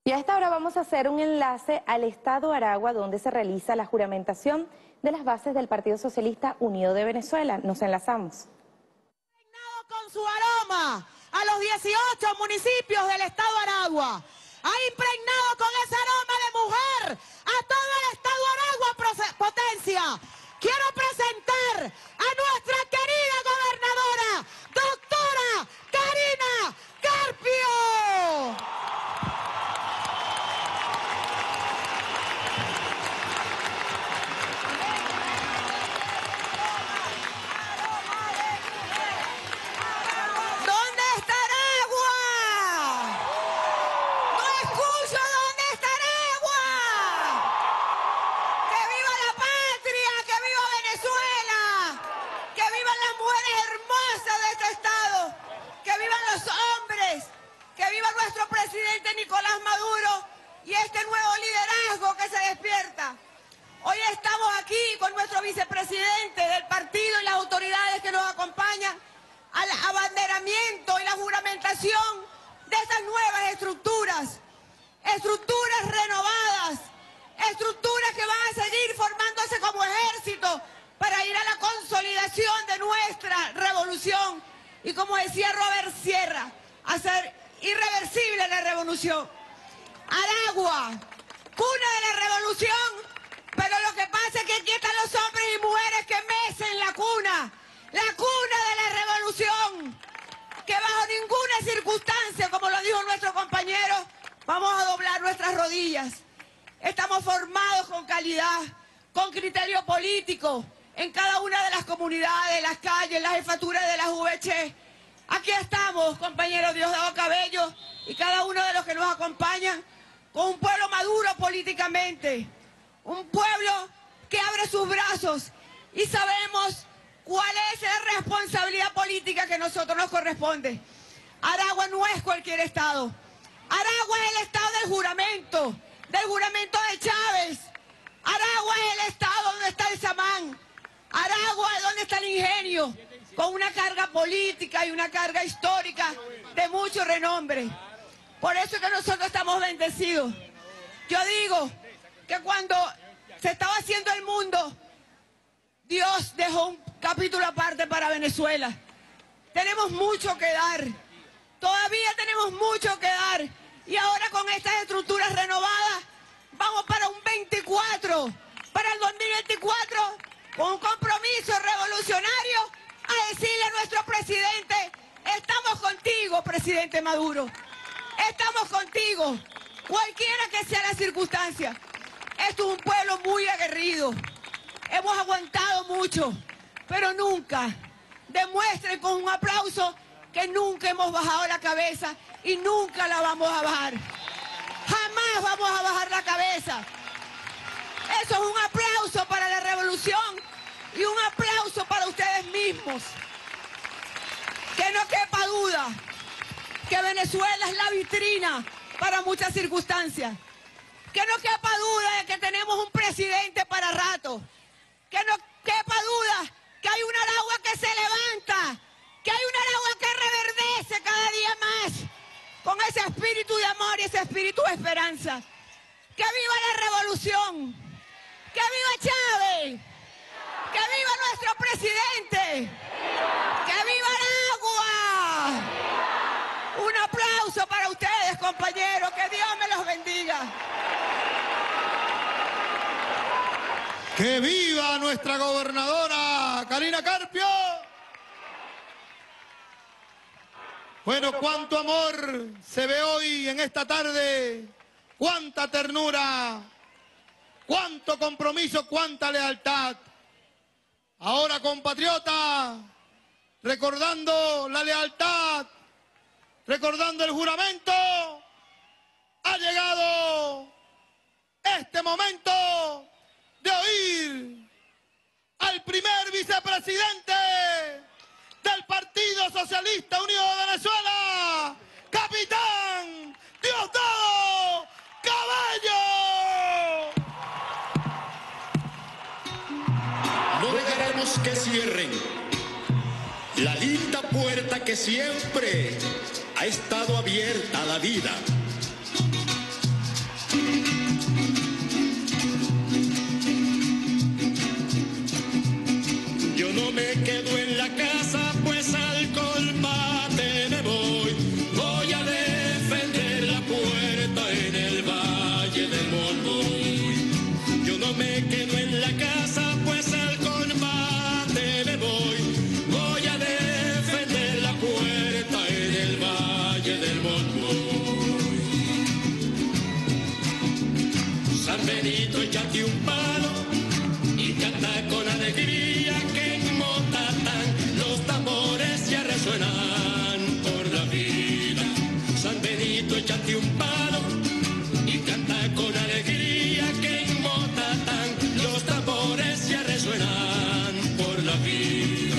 Y a esta hora vamos a hacer un enlace al estado Aragua, donde se realiza la juramentación de las bases del Partido Socialista Unido de Venezuela. Nos enlazamos. Con su aroma a los 18 municipios del estado Aragua. Ha impregnado con ese aroma de mujer a todo el estado Aragua potencia. Quiero presentar a nuestra querida gobernadora, doctora Karina Carpio. Presidente Nicolás Maduro y este nuevo liderazgo que se despierta. Hoy estamos aquí con nuestro vicepresidente del partido y las autoridades que nos acompañan al abanderamiento y la juramentación de estas nuevas estructuras, estructuras renovadas, estructuras que van a seguir formándose como ejército para ir a la consolidación de nuestra revolución y, como decía Robert Sierra, hacer irreversible la revolución. Aragua, cuna de la revolución, pero lo que pasa es que aquí están los hombres y mujeres que mecen la cuna de la revolución, que bajo ninguna circunstancia, como lo dijo nuestro compañero, vamos a doblar nuestras rodillas. Estamos formados con calidad, con criterio político, en cada una de las comunidades, las calles, las jefaturas de las VC. Aquí estamos, compañeros Diosdado Cabello y cada uno de los que nos acompañan, con un pueblo maduro políticamente, un pueblo que abre sus brazos y sabemos cuál es la responsabilidad política que a nosotros nos corresponde. Aragua no es cualquier estado. Aragua es el estado del juramento de Chávez. Aragua es el estado donde está el Samán. Aragua es donde está el ingenio, con una carga política y una carga histórica de mucho renombre. Por eso es que nosotros estamos bendecidos. Yo digo que cuando se estaba haciendo el mundo, Dios dejó un capítulo aparte para Venezuela. Tenemos mucho que dar, todavía tenemos mucho que dar. Y ahora con estas estructuras renovadas, vamos para un 24, para el 2024, con un compromiso revolucionario, a decirle a nuestro presidente: estamos contigo, presidente Maduro, estamos contigo, cualquiera que sea la circunstancia. Esto es un pueblo muy aguerrido, hemos aguantado mucho, pero nunca, demuestren con un aplauso que nunca hemos bajado la cabeza y nunca la vamos a bajar. Jamás vamos a bajar la cabeza. Eso es un aplauso para la revolución y un aplauso para ustedes mismos. Que no quepa duda que Venezuela es la vitrina para muchas circunstancias. Que no quepa duda de que tenemos un presidente para rato. Que no quepa duda que hay un Aragua que se levanta, que hay un Aragua que reverdece cada día más, con ese espíritu de amor y ese espíritu de esperanza. ¡Que viva la revolución! ¡Que viva Chávez! ¡Que viva nuestro presidente! ¡Que viva Aragua! Un aplauso para ustedes, compañeros. Que Dios me los bendiga. ¡Que viva nuestra gobernadora Karina Carpio! Bueno, cuánto amor se ve hoy en esta tarde, cuánta ternura, cuánto compromiso, cuánta lealtad. Ahora, compatriotas, recordando la lealtad, recordando el juramento, ha llegado este momento de oír al primer vicepresidente del Partido Socialista Unido de Venezuela, capitán Diosdado Cabello. No dejaremos que cierren la linda puerta que siempre ha estado abierta a la vida. Benito, échate un palo y canta con alegría que en Motatán los tambores ya resuenan por la vida. San Benito, échate un palo y canta con alegría que en Motatán los tambores ya resuenan por la vida.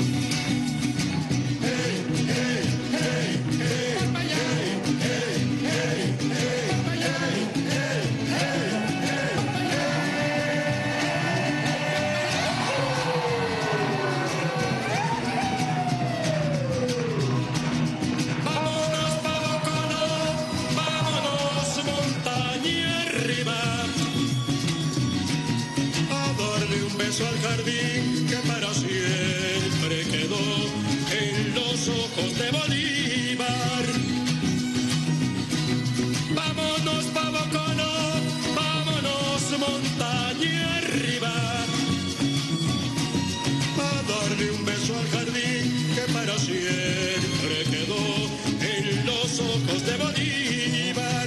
Al jardín que para siempre quedó en los ojos de Bolívar. Vámonos pa' Bocono, vámonos montaña arriba, a darle un beso al jardín que para siempre quedó en los ojos de Bolívar.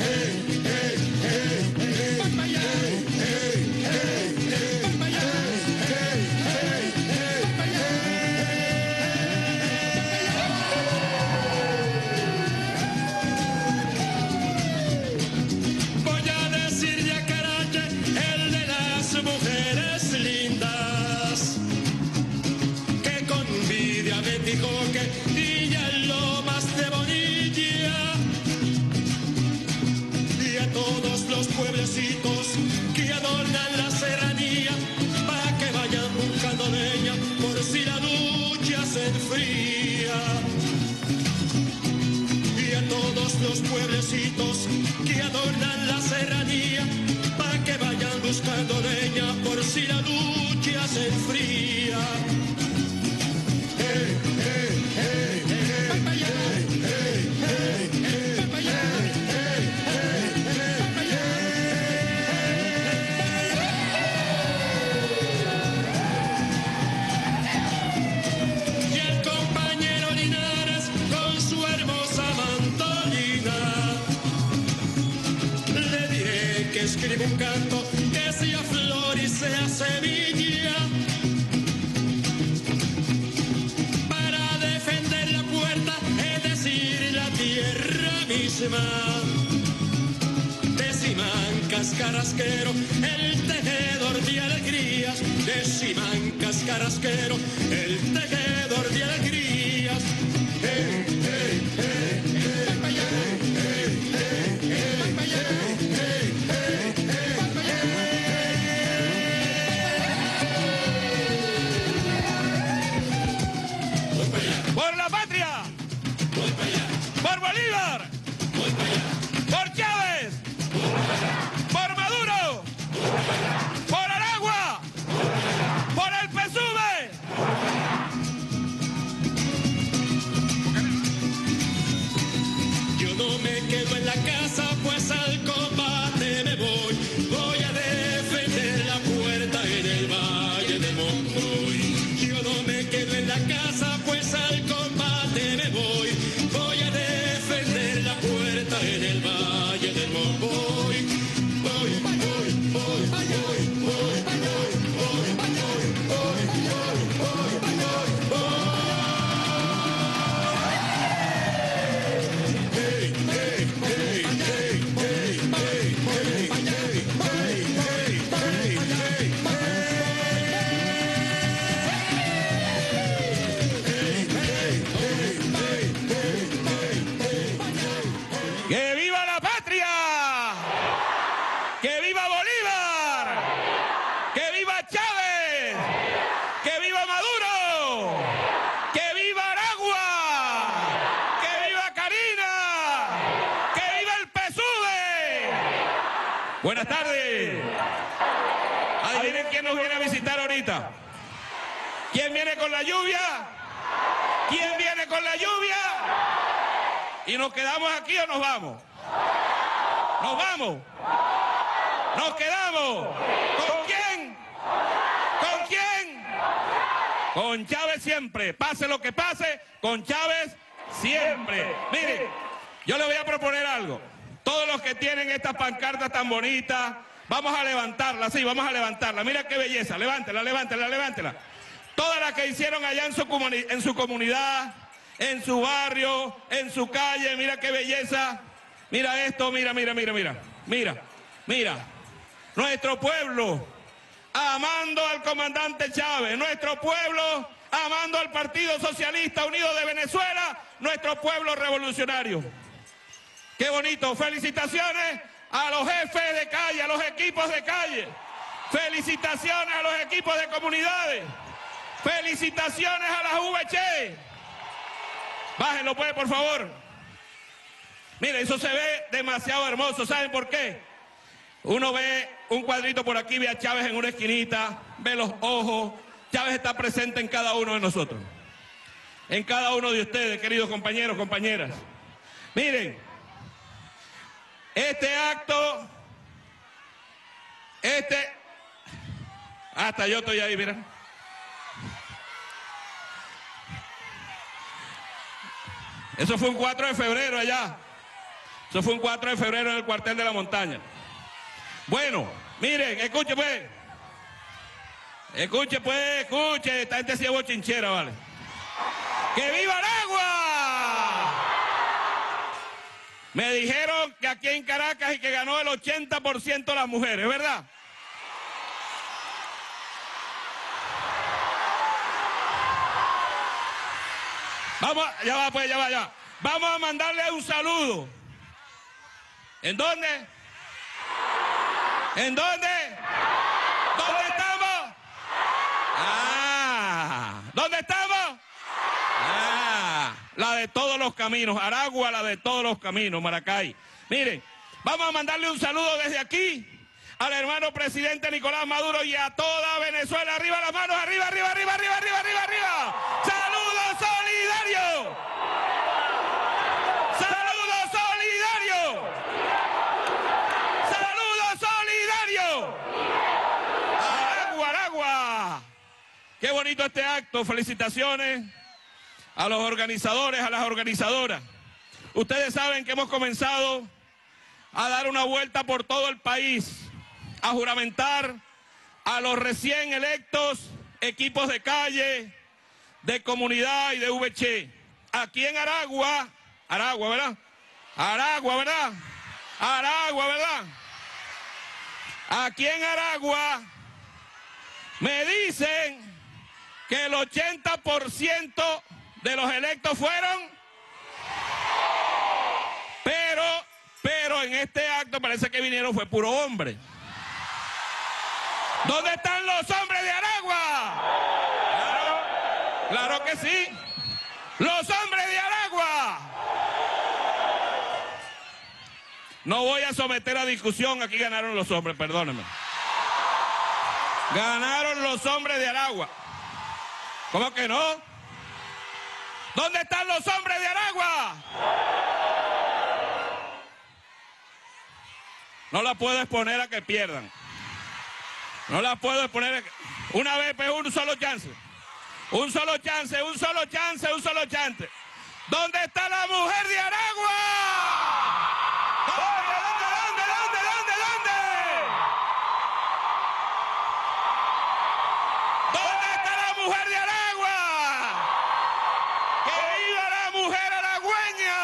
Que adornan la serranía para que vayan buscando leña por si la lucha se enfría. Y a todos los pueblecitos que adornan la serranía para que vayan buscando leña por si la lucha se enfría. Escribe un canto que sea flor y sea semilla para defender la puerta, es decir, la tierra misma. De Simancas Carrasquero, el tejedor de alegrías. De Simancas Carrasquero, el tejedor de alegrías. ¡Por la patria! ¡Por Bolívar! ¡Por Chávez! ¡Por Maduro! ¡Por Aragua! ¡Por el PSUV! Yo no me quedo en la casa, pues al combate me voy. Voy a defender la puerta en el Valle de Monroy. Yo no me quedo en la casa, pues al combate me voy. Voy a defender la puerta en el Valle del Monroy. ¡Que viva la patria! ¡Que viva Bolívar! ¡Que viva Chávez! ¡Que viva Maduro! ¡Que viva Aragua! ¡Que viva Karina! ¡Que viva el PSUV! Buenas tardes. Adivinen quién nos viene a visitar ahorita. ¿Quién viene con la lluvia? ¿Quién viene con la lluvia? ¿Y nos quedamos aquí o nos vamos? ¿Nos vamos? ¿Nos quedamos? ¿Con quién? ¿Con quién? Con Chávez siempre. Pase lo que pase, con Chávez siempre. Mire, yo le voy a proponer algo. Todos los que tienen estas pancartas tan bonitas, Vamos a levantarla, sí, vamos a levantarla. Mira qué belleza, levántela, levántela, levántela. Todas las que hicieron allá en su comunidad, en su barrio, en su calle, mira qué belleza. Mira esto, mira, mira, mira, mira, mira, mira. Nuestro pueblo amando al comandante Chávez, nuestro pueblo amando al Partido Socialista Unido de Venezuela, nuestro pueblo revolucionario. Qué bonito, felicitaciones a los jefes de calle, a los equipos de calle, felicitaciones a los equipos de comunidades, felicitaciones a las VC. Bájenlo pues, por favor. Mira, eso se ve demasiado hermoso, ¿saben por qué? Uno ve un cuadrito por aquí, ve a Chávez en una esquinita, ve los ojos. Chávez está presente en cada uno de nosotros, en cada uno de ustedes, queridos compañeros, compañeras. Miren, este acto, hasta yo estoy ahí, mira. Eso fue un 4 de febrero allá. Eso fue un 4 de febrero en el cuartel de la montaña. Bueno, miren, escuche pues. Escuche pues, escuche. Esta gente sí es bochinchera, ¿vale? ¡Que viva Aragua! Me dijeron que aquí en Caracas y que ganó el 80% de las mujeres, ¿verdad? Vamos, ya va pues, ya va, ya. Vamos a mandarle un saludo. ¿En dónde? ¿En dónde? ¿Dónde estamos? ¿Dónde estamos? La de todos los caminos, Aragua, la de todos los caminos, Maracay. Miren, vamos a mandarle un saludo desde aquí al hermano presidente Nicolás Maduro y a toda Venezuela. Arriba las manos, arriba, arriba, arriba, arriba, arriba, arriba, arriba. ¡Saludos solidarios! ¡Saludos solidarios! ¡Saludos solidarios! ¡Aragua, Aragua! Qué bonito este acto, felicitaciones a los organizadores, a las organizadoras. Ustedes saben que hemos comenzado a dar una vuelta por todo el país, a juramentar a los recién electos equipos de calle, de comunidad y de VC. Aquí en Aragua, Aragua, ¿verdad? Aragua, ¿verdad? Aragua, ¿verdad? Aquí en Aragua me dicen que el 80% de los electos fueron, pero en este acto parece que vinieron fue puro hombre. ¿Dónde están los hombres de Aragua? Claro que sí. Los hombres de Aragua. No voy a someter a discusión, aquí ganaron los hombres, perdónenme. Ganaron los hombres de Aragua. ¿Cómo que no? ¿Dónde están los hombres de Aragua? No la puedo exponer a que pierdan. No la puedo exponer a que... Una vez, pues, un solo chance. Un solo chance, un solo chance, un solo chance. ¿Dónde está la mujer de Aragua? ¿Dónde? ¿Dónde está la mujer de Aragua? ¡Que viva la mujer aragüeña!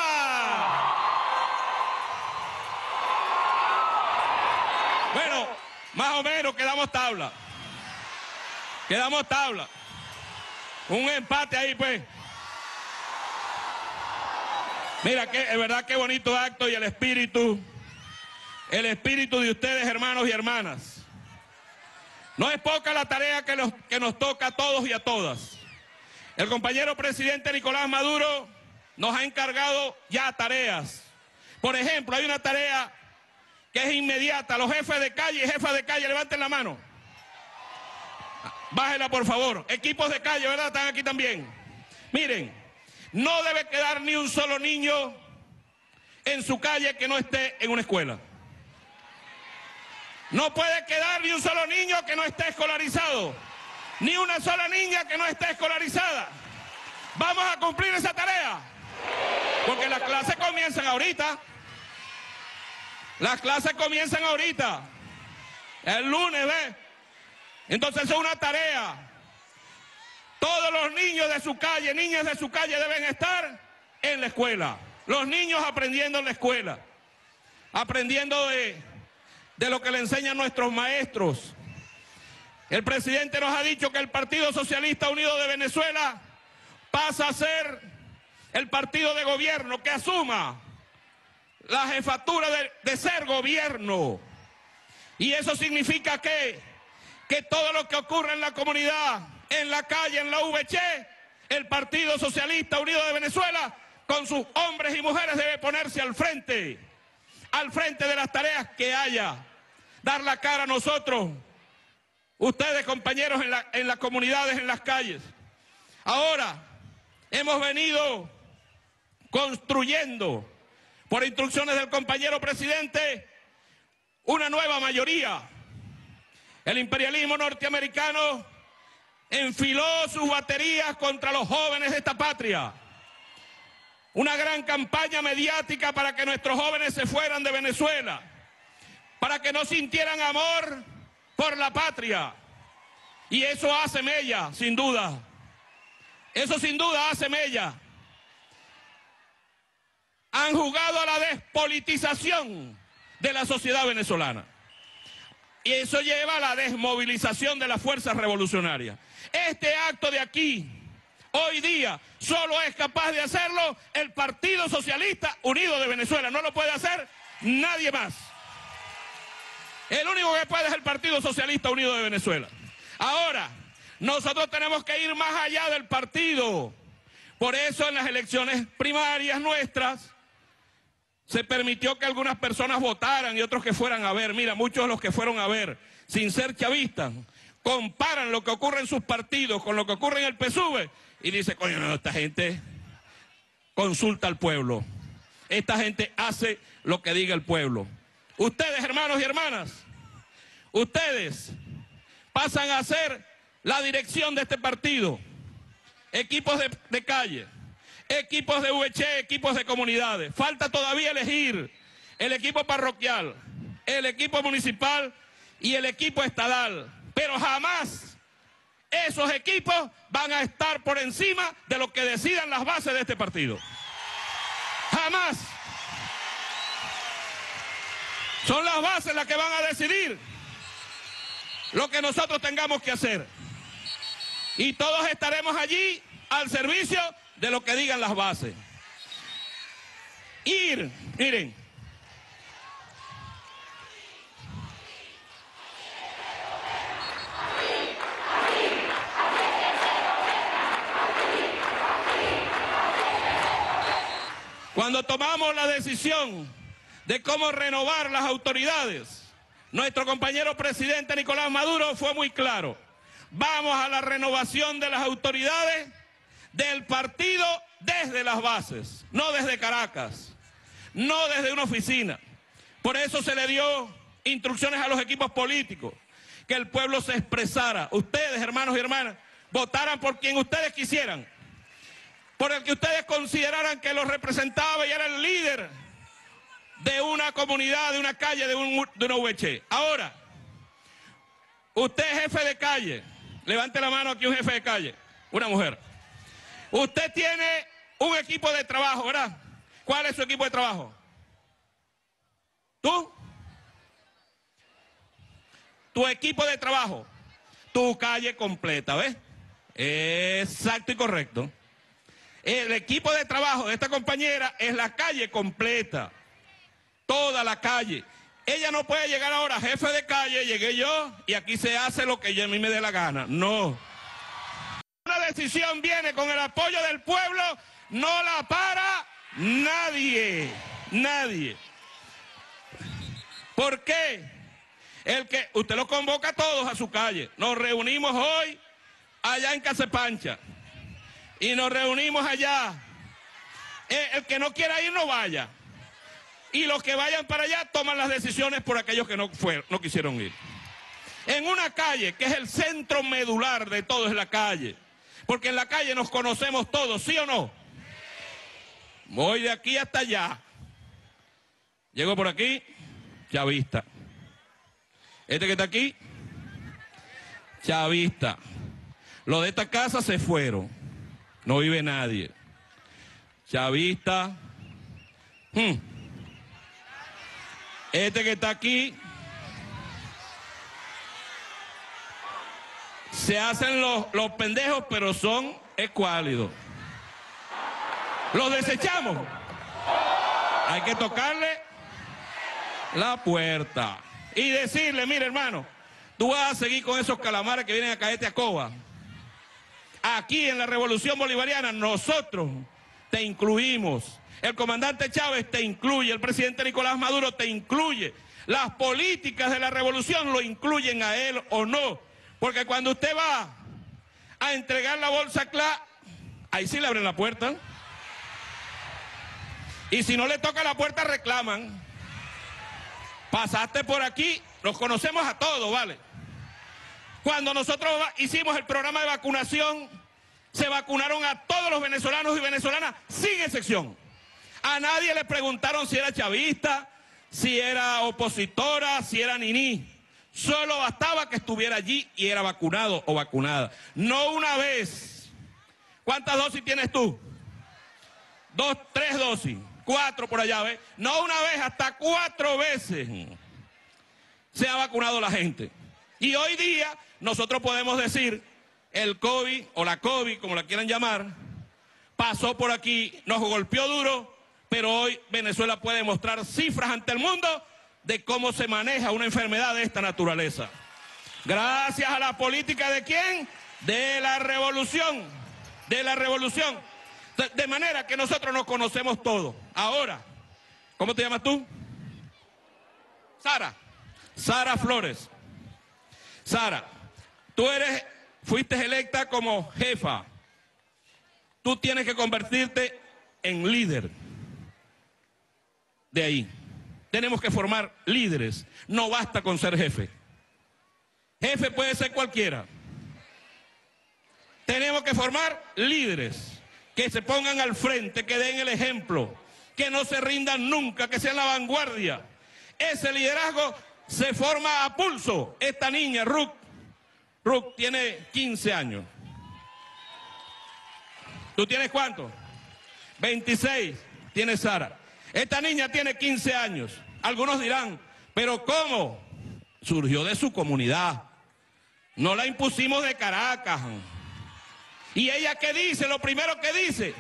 Bueno, más o menos quedamos tabla. Quedamos tabla. Un empate ahí, pues. Mira, que es verdad qué bonito acto y el espíritu de ustedes, hermanos y hermanas. No es poca la tarea que nos toca a todos y a todas. El compañero presidente Nicolás Maduro nos ha encargado ya tareas. Por ejemplo, hay una tarea que es inmediata. Los jefes de calle y jefas de calle, levanten la mano. Bájela, por favor. Equipos de calle, ¿verdad? Están aquí también. Miren, no debe quedar ni un solo niño en su calle que no esté en una escuela. No puede quedar ni un solo niño que no esté escolarizado. Ni una sola niña que no esté escolarizada. ¿Vamos a cumplir esa tarea? Porque las clases comienzan ahorita. Las clases comienzan ahorita. El lunes, ¿ve? Entonces es una tarea. Todos los niños de su calle, niñas de su calle deben estar en la escuela. Los niños aprendiendo en la escuela. Aprendiendo de lo que le enseñan nuestros maestros. El presidente nos ha dicho que el Partido Socialista Unido de Venezuela pasa a ser el partido de gobierno que asuma la jefatura de ser gobierno. Y eso significa que todo lo que ocurre en la comunidad, en la calle, en la VC, el Partido Socialista Unido de Venezuela, con sus hombres y mujeres, debe ponerse al frente de las tareas que haya, dar la cara a nosotros, ustedes compañeros en las comunidades, en las calles. Ahora, hemos venido construyendo, por instrucciones del compañero presidente, una nueva mayoría. El imperialismo norteamericano enfiló sus baterías contra los jóvenes de esta patria. Una gran campaña mediática para que nuestros jóvenes se fueran de Venezuela, para que no sintieran amor por la patria. Y eso hace mella, sin duda. Eso sin duda hace mella. Han jugado a la despolitización de la sociedad venezolana. Y eso lleva a la desmovilización de las fuerzas revolucionarias. Este acto de aquí, hoy día, solo es capaz de hacerlo el Partido Socialista Unido de Venezuela. No lo puede hacer nadie más. El único que puede es el Partido Socialista Unido de Venezuela. Ahora, nosotros tenemos que ir más allá del partido. Por eso en las elecciones primarias nuestras se permitió que algunas personas votaran y otros que fueran a ver. Mira, muchos de los que fueron a ver, sin ser chavistas, comparan lo que ocurre en sus partidos con lo que ocurre en el PSUV y dice, coño, no, esta gente consulta al pueblo. Esta gente hace lo que diga el pueblo. Ustedes, hermanos y hermanas, ustedes pasan a ser la dirección de este partido. Equipos de calle, equipos de VC, equipos de comunidades. Falta todavía elegir el equipo parroquial, el equipo municipal y el equipo estadal. Pero jamás esos equipos van a estar por encima de lo que decidan las bases de este partido. Jamás. Son las bases las que van a decidir lo que nosotros tengamos que hacer. Y todos estaremos allí al servicio de lo que digan las bases. Miren. Cuando tomamos la decisión de cómo renovar las autoridades, nuestro compañero presidente Nicolás Maduro fue muy claro. Vamos a la renovación de las autoridades del partido desde las bases, no desde Caracas, no desde una oficina. Por eso se le dio instrucciones a los equipos políticos, que el pueblo se expresara. Ustedes, hermanos y hermanas, votaran por quien ustedes quisieran, por el que ustedes consideraran que los representaba y era el líder de una comunidad, de una calle, de una VC. Ahora, usted es jefe de calle. Levante la mano aquí un jefe de calle, una mujer. Usted tiene un equipo de trabajo, ¿verdad? ¿Cuál es su equipo de trabajo? ¿Tú? Tu equipo de trabajo, tu calle completa, ¿ves? Exacto y correcto. El equipo de trabajo de esta compañera es la calle completa, toda la calle. Ella no puede llegar ahora, jefe de calle, llegué yo y aquí se hace lo que a mí me dé la gana. No. Una decisión viene con el apoyo del pueblo, no la para nadie. Nadie. ¿Por qué? Usted los convoca a todos a su calle. Nos reunimos hoy allá en Casepancha y nos reunimos allá. El que no quiera ir no vaya. Y los que vayan para allá toman las decisiones por aquellos que no quisieron ir. En una calle que es el centro medular de todo, es la calle. Porque en la calle nos conocemos todos, ¿sí o no? Voy de aquí hasta allá. Llego por aquí, chavista. Este que está aquí, chavista. Los de esta casa se fueron. No vive nadie. Chavista. Este que está aquí, se hacen los pendejos, pero son escuálidos. Los desechamos. Hay que tocarle la puerta y decirle, mire hermano, tú vas a seguir con esos calamares que vienen a caerte a coba. Aquí en la Revolución Bolivariana nosotros te incluimos. El comandante Chávez te incluye, el presidente Nicolás Maduro te incluye. Las políticas de la revolución lo incluyen a él o no. Porque cuando usted va a entregar la bolsa CLA, ahí sí le abren la puerta. Y si no le toca la puerta, reclaman. Pasaste por aquí, los conocemos a todos, ¿vale? Cuando nosotros hicimos el programa de vacunación, se vacunaron a todos los venezolanos y venezolanas sin excepción. A nadie le preguntaron si era chavista, si era opositora, si era niní. Solo bastaba que estuviera allí y era vacunado o vacunada. No una vez. ¿Cuántas dosis tienes tú? 2, 3 dosis. 4 por allá, ¿ves? No una vez, hasta 4 veces se ha vacunado la gente. Y hoy día nosotros podemos decir, el COVID o la COVID, como la quieran llamar, pasó por aquí, nos golpeó duro, pero hoy Venezuela puede mostrar cifras ante el mundo de cómo se maneja una enfermedad de esta naturaleza. Gracias a la política ¿de quién? De la revolución. De la revolución. De manera que nosotros nos conocemos todos. Ahora, ¿cómo te llamas tú? Sara. Sara Flores. Sara, tú fuiste electa como jefa. Tú tienes que convertirte en líder. De ahí. Tenemos que formar líderes. No basta con ser jefe. Jefe puede ser cualquiera. Tenemos que formar líderes que se pongan al frente, que den el ejemplo, que no se rindan nunca, que sean la vanguardia. Ese liderazgo se forma a pulso. Esta niña, Ruth tiene 15 años. ¿Tú tienes cuánto? 26, tiene Sara. Esta niña tiene 15 años. Algunos dirán, ¿pero cómo? Surgió de su comunidad. No la impusimos de Caracas. ¿Y ella qué dice? Lo primero que dice.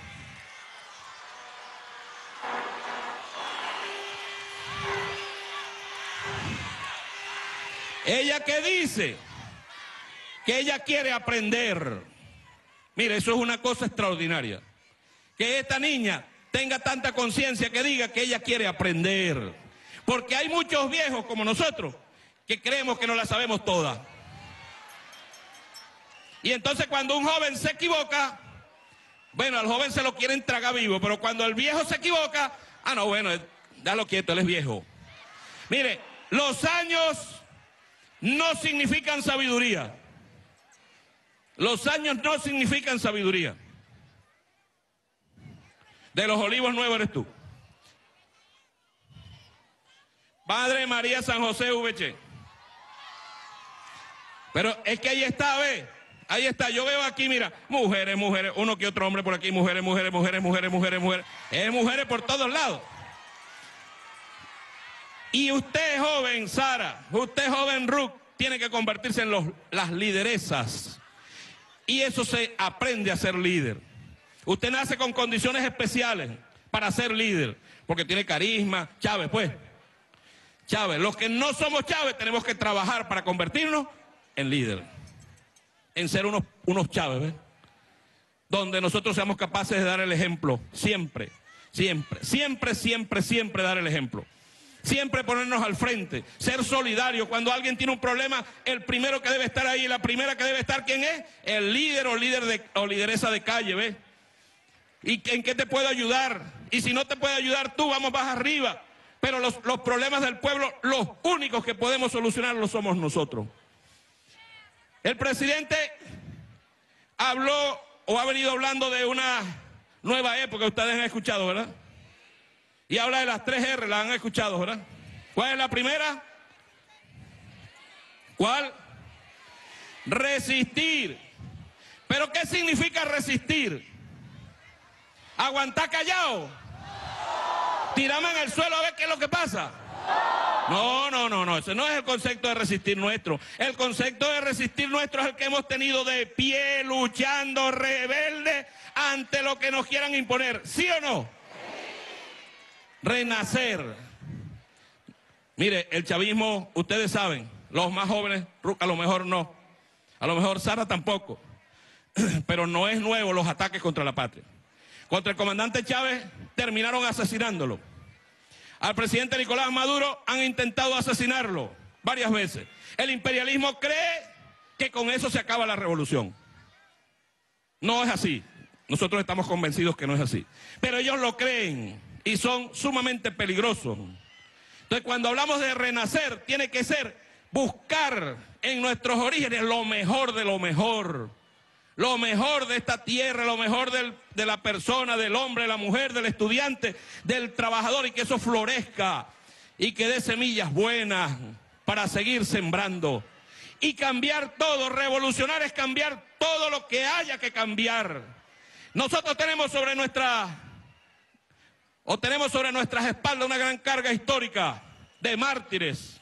¿Ella qué dice? Que ella quiere aprender. Mire, eso es una cosa extraordinaria. Que esta niña tenga tanta conciencia que diga que ella quiere aprender. Porque hay muchos viejos como nosotros que creemos que no la sabemos todas. Y entonces cuando un joven se equivoca, bueno, al joven se lo quieren tragar vivo, pero cuando el viejo se equivoca, no, bueno, déjalo quieto, él es viejo. Mire, los años no significan sabiduría. Los años no significan sabiduría. De los Olivos Nuevos eres tú. Padre María San José VC. Pero es que ahí está, ¿ves? Ahí está, yo veo aquí, mira, mujeres, uno que otro hombre por aquí, mujeres. Es mujeres por todos lados. Y usted joven, Sara, usted joven, Ruth, tiene que convertirse en las lideresas. Y eso se aprende a ser líder. Usted nace con condiciones especiales para ser líder, porque tiene carisma. Chávez, pues. Chávez, los que no somos Chávez tenemos que trabajar para convertirnos en líder. En ser unos Chávez, ¿ves? Donde nosotros seamos capaces de dar el ejemplo. Siempre dar el ejemplo. Siempre ponernos al frente, ser solidario. Cuando alguien tiene un problema, el primero que debe estar ahí, la primera que debe estar, ¿quién es? El líder o lideresa de calle, ¿ves? ¿Y en qué te puedo ayudar? Y si no te puede ayudar tú, vamos más arriba. Pero los problemas del pueblo, los únicos que podemos solucionarlos somos nosotros. El presidente habló o ha venido hablando de una nueva época, ustedes han escuchado, ¿verdad? Y habla de las 3 R, la han escuchado, ¿verdad? ¿Cuál es la primera? ¿Cuál? Resistir. ¿Pero qué significa resistir? ¿Aguantar callado? ¿Tirarme en el suelo a ver qué es lo que pasa? No, ese no es el concepto de resistir nuestro. El concepto de resistir nuestro es el que hemos tenido de pie, luchando, rebelde ante lo que nos quieran imponer. ¿Sí o no? Renacer. Mire, el chavismo, ustedes saben, los más jóvenes, a lo mejor no. A lo mejor Sara tampoco. Pero no es nuevo los ataques contra la patria. Contra el comandante Chávez terminaron asesinándolo. Al presidente Nicolás Maduro han intentado asesinarlo varias veces. El imperialismo cree que con eso se acaba la revolución. No es así. Nosotros estamos convencidos que no es así. Pero ellos lo creen y son sumamente peligrosos. Entonces, cuando hablamos de renacer, tiene que ser buscar en nuestros orígenes lo mejor de lo mejor. Lo mejor de esta tierra, lo mejor de la persona, del hombre, de la mujer, del estudiante, del trabajador, y que eso florezca y que dé semillas buenas para seguir sembrando. Y cambiar todo, revolucionar es cambiar todo lo que haya que cambiar. Nosotros tenemos sobre nuestras espaldas una gran carga histórica de mártires.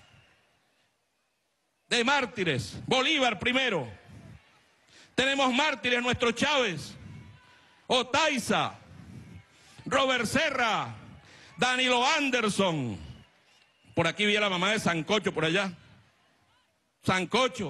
De mártires. Bolívar primero. Tenemos mártires, nuestro Chávez, Otaiza, Robert Serra, Danilo Anderson. Por aquí vi a la mamá de Sancocho, por allá. Sancocho.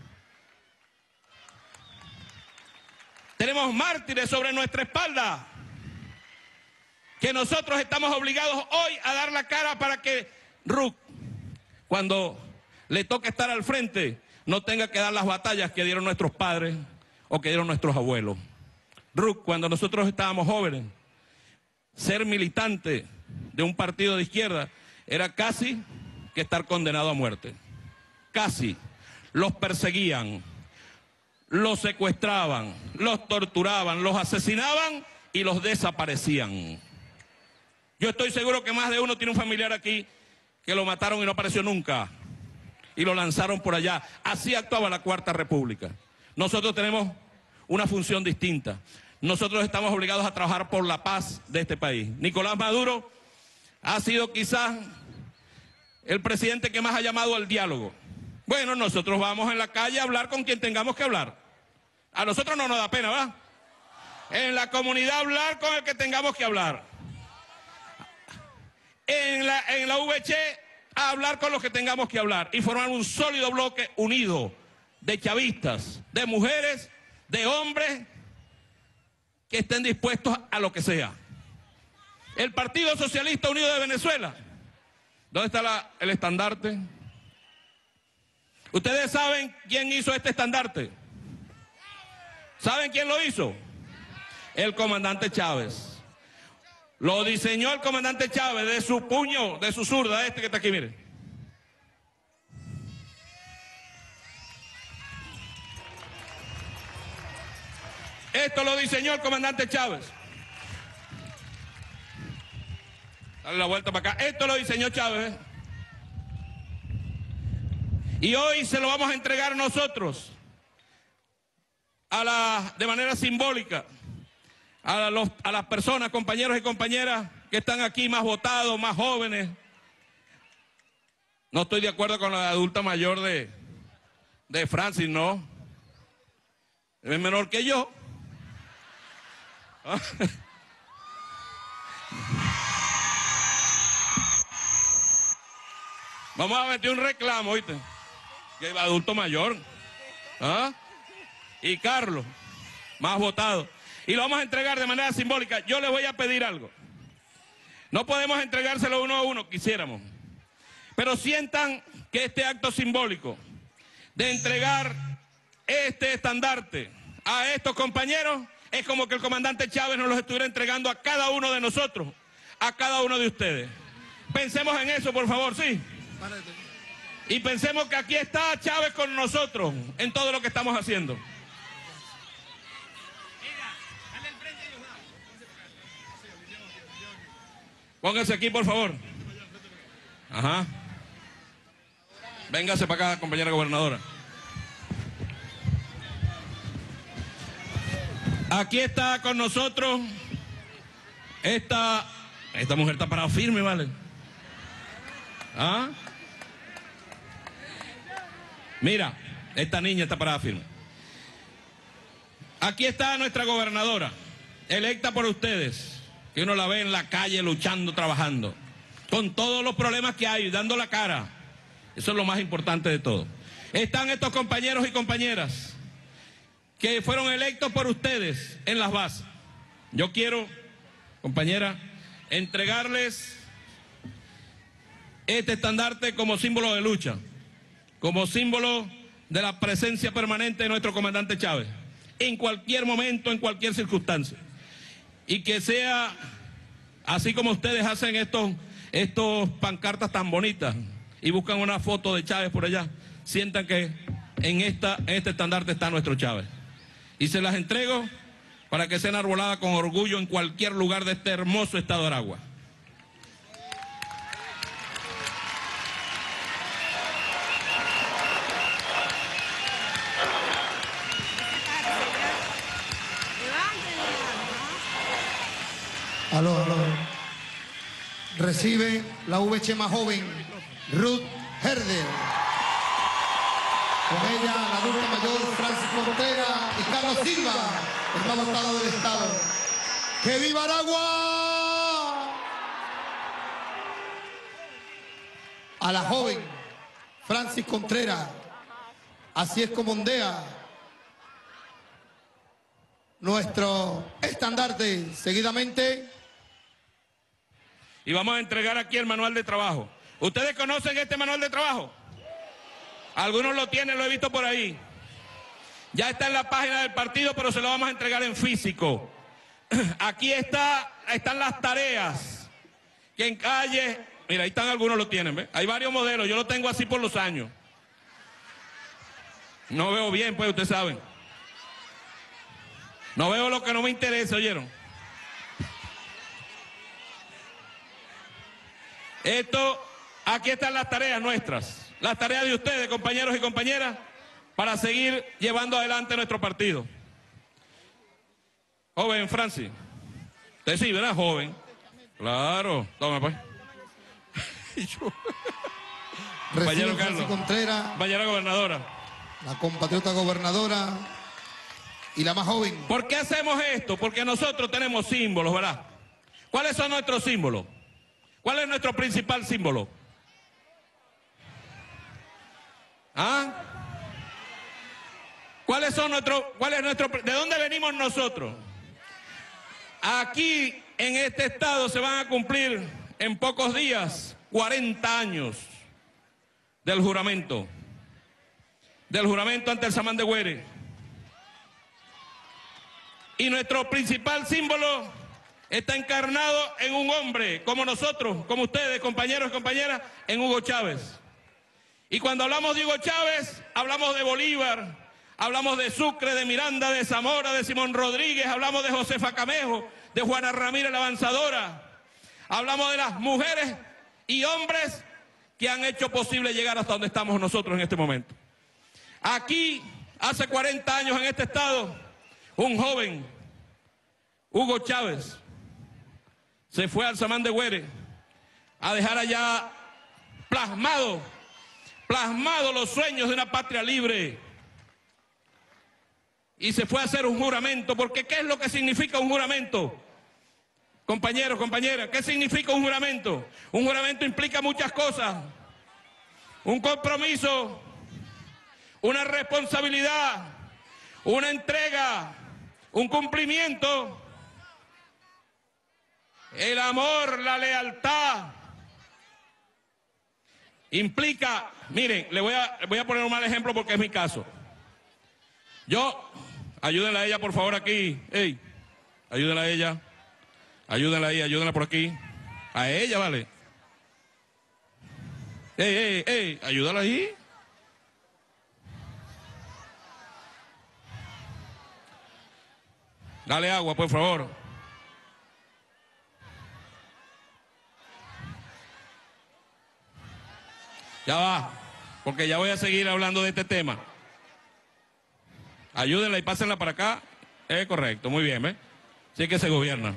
Tenemos mártires sobre nuestra espalda, que nosotros estamos obligados hoy a dar la cara para que RUC, cuando le toque estar al frente, no tenga que dar las batallas que dieron nuestros padres o que dieron nuestros abuelos. RUC, cuando nosotros estábamos jóvenes, ser militante de un partido de izquierda era casi que estar condenado a muerte. Casi. Los perseguían, los secuestraban, los torturaban, los asesinaban y los desaparecían. Yo estoy seguro que más de uno tiene un familiar aquí que lo mataron y no apareció nunca. Y lo lanzaron por allá. Así actuaba la Cuarta República. Nosotros tenemos una función distinta. Nosotros estamos obligados a trabajar por la paz de este país. Nicolás Maduro ha sido quizás el presidente que más ha llamado al diálogo. Bueno, nosotros vamos en la calle a hablar con quien tengamos que hablar. A nosotros no nos da pena, ¿verdad? En la comunidad hablar con el que tengamos que hablar. En la VC a hablar con los que tengamos que hablar y formar un sólido bloque unido de chavistas, de mujeres, de hombres que estén dispuestos a lo que sea. El Partido Socialista Unido de Venezuela. ¿Dónde está el estandarte? ¿Ustedes saben quién hizo este estandarte? ¿Saben quién lo hizo? El comandante Chávez. Lo diseñó el comandante Chávez de su puño, de su zurda, este que está aquí, miren. Esto lo diseñó el comandante Chávez. Dale la vuelta para acá. Esto lo diseñó Chávez. Y hoy se lo vamos a entregar nosotros de manera simbólica a las personas, compañeros y compañeras que están aquí más votados, más jóvenes. No estoy de acuerdo con la adulta mayor de Francis, no. Es menor que yo. Vamos a meter un reclamo, ¿oíste? Que el adulto mayor. ¿Ah? Y Carlos, más votado. Y lo vamos a entregar de manera simbólica. Yo les voy a pedir algo. No podemos entregárselo uno a uno, quisiéramos. Pero sientan que este acto simbólico de entregar este estandarte a estos compañeros es como que el comandante Chávez nos los estuviera entregando a cada uno de nosotros, a cada uno de ustedes. Pensemos en eso, por favor, ¿sí? Y pensemos que aquí está Chávez con nosotros en todo lo que estamos haciendo. Pónganse aquí, por favor. Ajá. Véngase para acá, compañera gobernadora. Aquí está con nosotros esta mujer está parada firme, ¿vale? ¿Ah? Mira, esta niña está parada firme. Aquí está nuestra gobernadora, electa por ustedes, que uno la ve en la calle luchando, trabajando, con todos los problemas que hay, dando la cara. Eso es lo más importante de todo. Están estos compañeros y compañeras que fueron electos por ustedes en las bases. Yo quiero, compañera, entregarles este estandarte como símbolo de lucha, como símbolo de la presencia permanente de nuestro comandante Chávez, en cualquier momento, en cualquier circunstancia. Y que sea, así como ustedes hacen estos pancartas tan bonitas y buscan una foto de Chávez por allá, sientan que en este estandarte está nuestro Chávez. Y se las entrego para que sean arboladas con orgullo en cualquier lugar de este hermoso estado de Aragua. Aló. Recibe la VC más joven, Ruth Herder. Con ella, la adulta mayor, Francis Contreras y Carlos Silva, el más votado del Estado. ¡Que viva Aragua! A la joven, Francis Contreras, así es como ondea nuestro estandarte. Seguidamente. Y vamos a entregar aquí el manual de trabajo. ¿Ustedes conocen este manual de trabajo? Algunos lo tienen, lo he visto por ahí. Ya está en la página del partido, pero se lo vamos a entregar en físico. Aquí están las tareas que en calle, mira, ahí están, algunos lo tienen, ¿ves? Hay varios modelos, yo lo tengo así por los años. No veo bien, pues ustedes saben. No veo lo que no me interesa, ¿oyeron? Aquí están las tareas nuestras. Las tareas de ustedes, compañeros y compañeras, para seguir llevando adelante nuestro partido. Joven Francis. Usted sí, ¿verdad? Joven. Claro. Toma, pues. Compañero Carlos. Contreras, compañera gobernadora. La compatriota gobernadora y la más joven. ¿Por qué hacemos esto? Porque nosotros tenemos símbolos, ¿verdad? ¿Cuáles son nuestros símbolos? ¿Cuál es nuestro principal símbolo? ¿Ah? ¿Cuál es nuestro, de dónde venimos nosotros? Aquí, en este estado, se van a cumplir en pocos días 40 años del juramento ante el Samán de Güere. Y nuestro principal símbolo está encarnado en un hombre, como nosotros, como ustedes, compañeros y compañeras, en Hugo Chávez. Y cuando hablamos de Hugo Chávez, hablamos de Bolívar, hablamos de Sucre, de Miranda, de Zamora, de Simón Rodríguez, hablamos de Josefa Camejo, de Juana Ramírez la Avanzadora. Hablamos de las mujeres y hombres que han hecho posible llegar hasta donde estamos nosotros en este momento. Aquí, hace 40 años en este estado, un joven, Hugo Chávez, se fue al Samán de Güere a dejar allá plasmado los sueños de una patria libre. Y se fue a hacer un juramento, porque ¿qué es lo que significa un juramento? Compañeros, compañeras, ¿qué significa un juramento? Un juramento implica muchas cosas. Un compromiso, una responsabilidad, una entrega, un cumplimiento, el amor, la lealtad. Implica, miren, le voy a poner un mal ejemplo porque es mi caso. Ayúdenla a ella, por favor, aquí. Ey, ayúdenla a ella. Ayúdenla ahí, ayúdenla por aquí. A ella, vale. Ey, ayúdala ahí. Dale agua, por favor. Ya va. porque ya voy a seguir hablando de este tema. Ayúdenla y pásenla para acá. Es correcto, muy bien, ¿ves? Sí que se gobierna.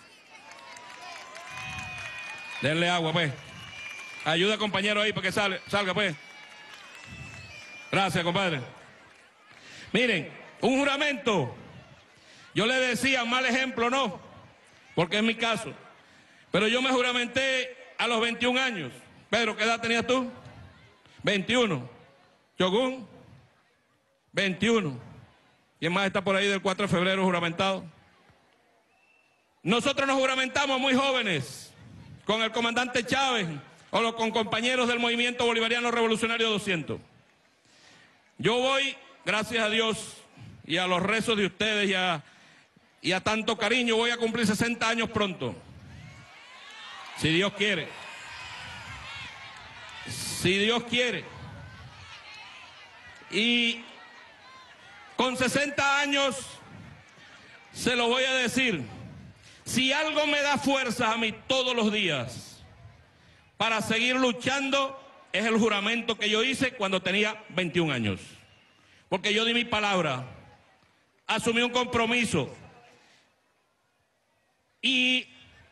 Denle agua, pues. Ayuda, compañero, ahí para que salga, pues. Gracias, compadre. Miren, un juramento. Yo le decía, mal ejemplo no, porque es mi caso. Pero yo me juramenté a los 21 años. Pedro, ¿qué edad tenías tú? 21. Yogún, 21. ¿Quién más está por ahí del 4 de febrero juramentado? Nosotros nos juramentamos muy jóvenes, con el comandante Chávez o con compañeros del Movimiento Bolivariano Revolucionario 200. Yo voy, gracias a Dios y a los rezos de ustedes y a tanto cariño, voy a cumplir 60 años pronto. Si Dios quiere. Si Dios quiere. Y con 60 años, se lo voy a decir, si algo me da fuerzas a mí todos los días para seguir luchando, es el juramento que yo hice cuando tenía 21 años. Porque yo di mi palabra, asumí un compromiso y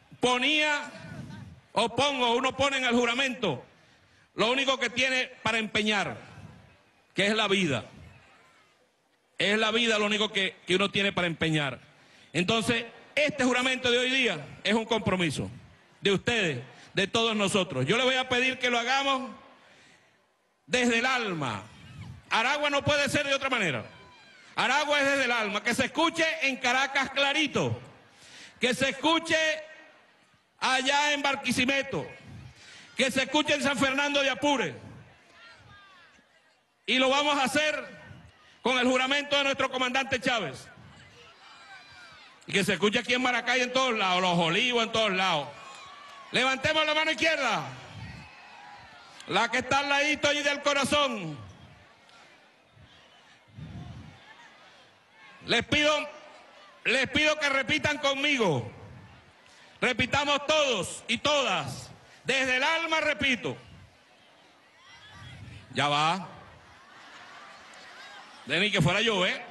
uno pone en el juramento lo único que tiene para empeñar, que es la vida. Es la vida lo único que uno tiene para empeñar. Entonces, este juramento de hoy día es un compromiso de ustedes, de todos nosotros. Yo les voy a pedir que lo hagamos desde el alma. Aragua no puede ser de otra manera. Aragua es desde el alma. Que se escuche en Caracas clarito. Que se escuche allá en Barquisimeto. Que se escuche en San Fernando de Apure. Y lo vamos a hacer con el juramento de nuestro comandante Chávez. Y que se escuche aquí en Maracay en todos lados, Los Olivos en todos lados. Levantemos la mano izquierda. La que está al ladito allí del corazón. Les pido que repitan conmigo. Repitamos todos y todas. Desde el alma repito. Ya va. De ni que fuera yo, ¿eh?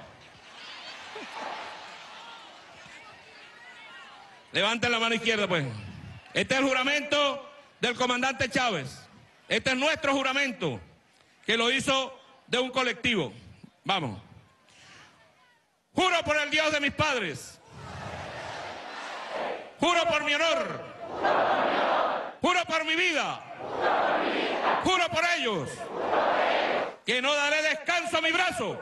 Levanten la mano izquierda, pues. Este es el juramento del comandante Chávez. Este es nuestro juramento, que lo hizo de un colectivo. Vamos. Juro por el Dios de mis padres. Juro por mi honor. Juro por mi vida. Juro por ellos. Que no daré descanso a mi brazo.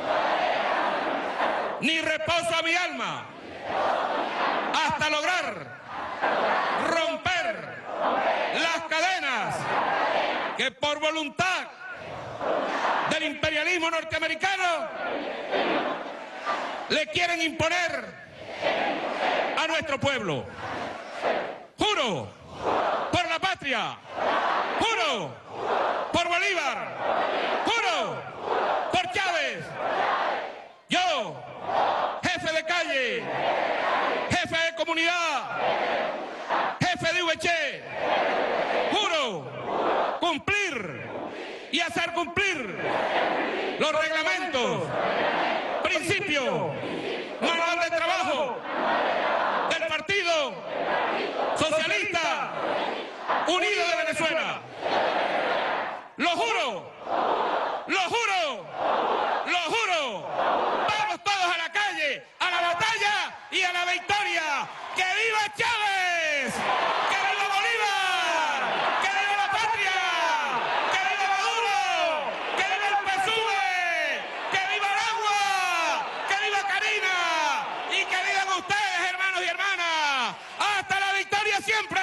Ni reposo a mi alma. Hasta lograr romper las cadenas que por voluntad del imperialismo norteamericano le quieren imponer a nuestro pueblo. Juro por la patria. Juro por Bolívar. Juro por Chávez. Yo, jefe de calle, jefe de comunidad, jefe de UH, juro cumplir y hacer cumplir los reglamentos, principios, manual de trabajo del Partido Socialista Unido de Venezuela. Lo juro, lo juro, lo juro. Vamos todos a la calle, a la batalla y a la victoria. ¡Que viva Chávez! ¡Que viva Bolívar! ¡Que viva la patria! ¡Que viva Maduro! ¡Que viva el PSUV! ¡Que viva Aragua! ¡Que viva Karina! ¡Y que vivan ustedes, hermanos y hermanas! ¡Hasta la victoria siempre!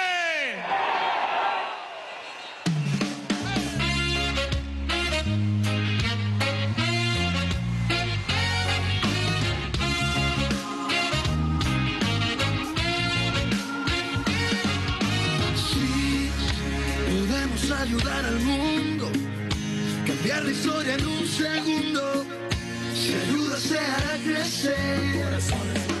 Ayudar al mundo, cambiar la historia en un segundo. Si ayuda se hará crecer.